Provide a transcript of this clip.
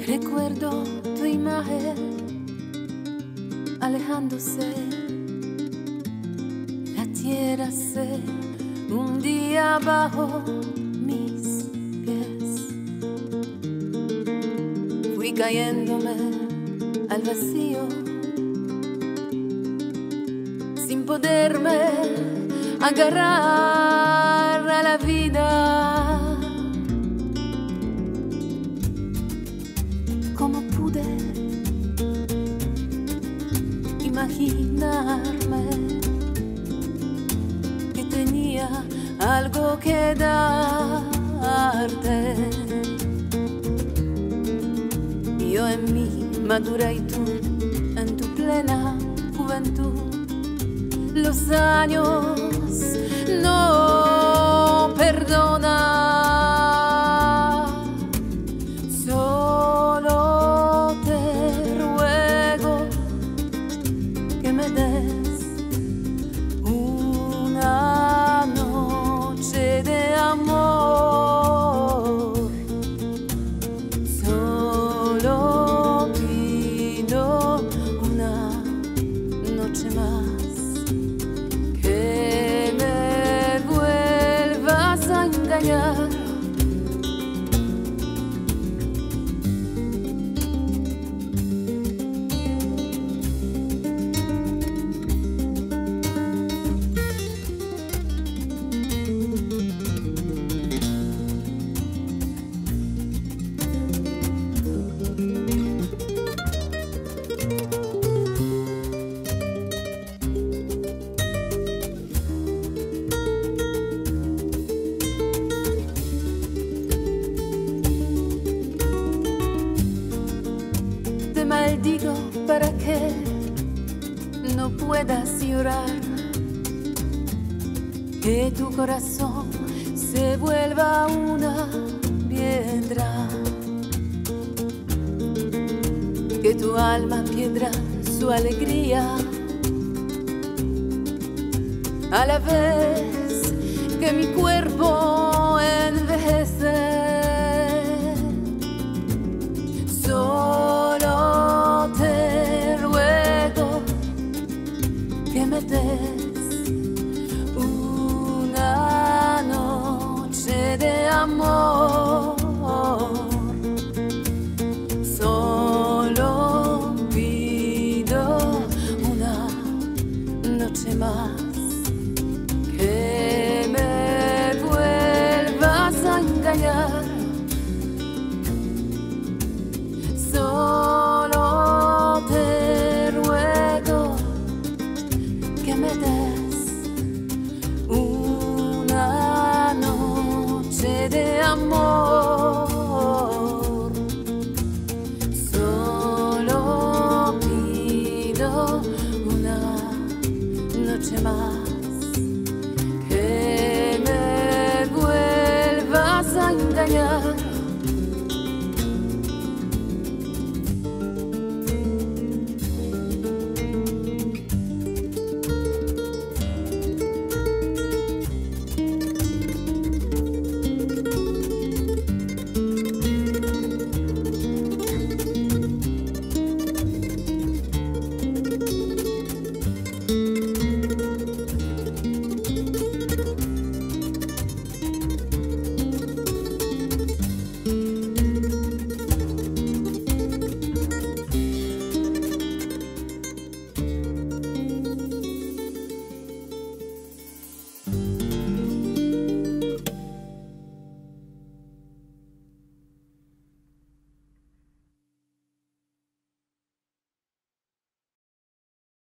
Recuerdo tu imagen alejándose, la tierra se hundía bajo mis pies. Fui cayéndome al vacío, sin poderme agarrar a la vida. ¿Cómo pude imaginarme que tenía algo que darte? Yo en mi madura y tú en tu plena juventud. Los años no perdonan. Solo te ruego que me des una noche de amor. Solo pido una noche más, que me vuelvas a engañar. Te maldigo para que no puedas llorar, que tu corazón se vuelva una piedra, que tu alma pierda su alegría, a la vez que mi cuerpo envejece. Solo te ruego que me des una noche de amor. Solo pido una noche más, que me vuelvas a engañar. Solo te ruego que me des una noche de amor. Solo pido una noche más, que me vuelvas a engañar.